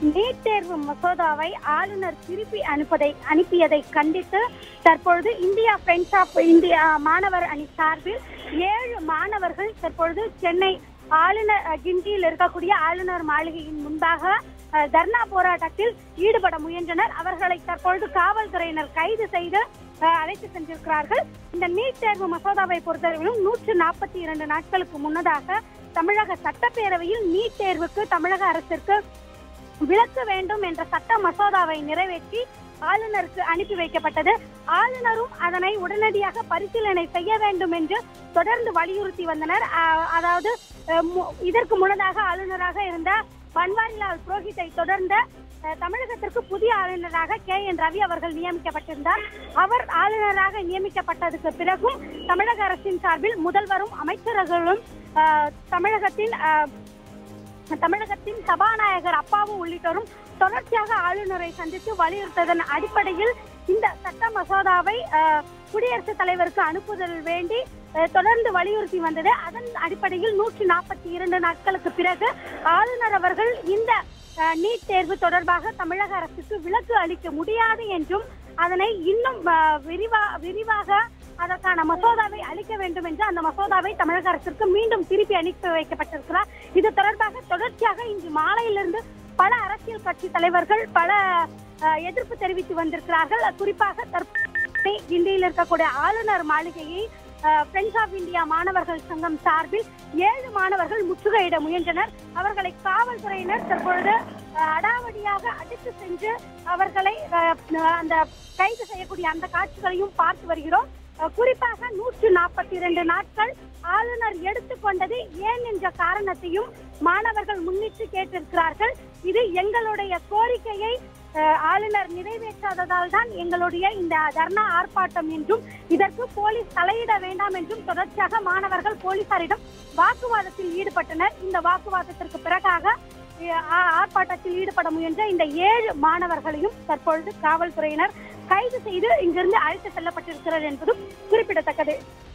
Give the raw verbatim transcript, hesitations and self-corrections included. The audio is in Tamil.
நீட் தேர்வு மசோதாவை ஆளுநர் திருப்பி அனுப்பதை அனுப்பியதை கண்டித்து தற்பொழுது இந்தியா ஃப்ரெண்ட்ஸ் ஆஃப் இந்தியா மாணவர் அணி சார்பில் ஏழு மாணவர்கள் தற்பொழுது சென்னை ஆளுநர் கிண்டியில் இருக்கக்கூடிய ஆளுநர் மாளிகையின் முன்பாக தர்ணா போராட்டத்தில் ஈடுபட முயன்றனர். அவர்களை தற்பொழுது காவல்துறையினர் கைது செய்து அழைத்து சென்றிருக்கிறார்கள். இந்த நீட் தேர்வு மசோதாவை பொறுத்தவரையிலும் நூற்று நாற்பத்தி இரண்டு நாட்களுக்கு முன்னதாக தமிழக சட்டப்பேரவையில் நீட் தேர்வுக்கு தமிழக அரசிற்கு விலக்கு வேண்டும் என்ற சட்ட மசோதாவை நிறைவேற்றி ஆளுநருக்கு அனுப்பி வைக்கப்பட்டது. ஆளுநரும் அதனை உடனடியாக பரிசீலனை செய்ய வேண்டும் என்று தொடர்ந்து வலியுறுத்தி வந்தனர். அதாவது இதற்கு முன்னதாக ஆளுநராக இருந்த பன்வாரிலால் புரோஹித்தை தொடர்ந்த தமிழகத்திற்கு புதிய ஆளுநராக கே என் ரவி அவர்கள் நியமிக்கப்பட்டிருந்தார். அவர் ஆளுநராக நியமிக்கப்பட்டதுக்கு பிறகும் தமிழக அரசின் சார்பில் முதல்வரும் அமைச்சர்களும் தமிழகத்தின் தமிழகத்தின் சபாநாயகர் அப்பாவு உள்ளிட்டோரும் தொடர்ச்சியாக ஆளுநரை சந்தித்து வலியுறுத்ததன் அடிப்படையில் இந்த சட்ட மசோதாவை குடியரசுத் தலைவருக்கு அனுப்புதல் வேண்டி தொடர்ந்து வலியுறுத்தி வந்தது. அதன் அடிப்படையில் நூற்றி நாற்பத்தி இரண்டு நாட்களுக்கு பிறகு ஆளுநர் அவர்கள் இந்த நீட் தேர்வு தொடர்பாக தமிழக அரசுக்கு விலக்கு அளிக்க முடியாது என்றும் அதனை இன்னும் விரிவா விரிவாக அதற்கான மசோதாவை அளிக்க வேண்டும் என்று அந்த மசோதாவை தமிழக அரசிற்கு மீண்டும் திருப்பி அனுப்பி வைக்கப்பட்டிருக்கிறார். இது தொடர்பாக தொடர்ச்சியாக இன்று மாலையிலிருந்து பல அரசியல் கட்சி தலைவர்கள் பல எதிர்ப்பு தெரிவித்து வந்திருக்கிறார்கள். குறிப்பாக தற்போது கிண்டியில் இருக்கக்கூடிய ஆளுநர் மாளிகையை ஃப்ரெண்ட்ஸ் ஆஃப் இந்தியா மாணவர்கள் சங்கம் சார்பில் ஏழு மாணவர்கள் முற்றுகையிட முயன்றனர். அவர்களை காவல்துறையினர் தற்பொழுது அடாவடியாக அடித்து சென்று அவர்களை அந்த கைது செய்யக்கூடிய அந்த காட்சிகளையும் பார்த்து வருகிறோம். குறிப்பாக நூற்று நாற்பத்தி இரண்டு நாட்கள் ஆளுநர் எடுத்துக்கொண்டது ஏன் என்ற காரணத்தையும் மாணவர்கள் முன்னிட்டு கேட்டிருக்கிறார்கள். இது எங்களுடைய கோரிக்கையை ஆளுநர் நிறைவேற்றாததால் தான் எங்களுடைய இந்த தர்ணா ஆர்ப்பாட்டம் என்றும் இதற்கு போலீஸ் தலையிட வேண்டாம் என்றும் தொடர்ச்சியாக மாணவர்கள் போலீசாரிடம் வாக்குவாதத்தில் ஈடுபட்டனர். இந்த வாக்குவாதத்திற்கு பிறகாக ஆர்ப்பாட்டத்தில் ஈடுபட முயன்ற இந்த ஏழு மாணவர்களையும் தற்பொழுது காவல்துறையினர் கைது செய்து இங்கிருந்து அழைத்து செல்லப்பட்டிருக்கிறது என்பதும் குறிப்பிடத்தக்கது.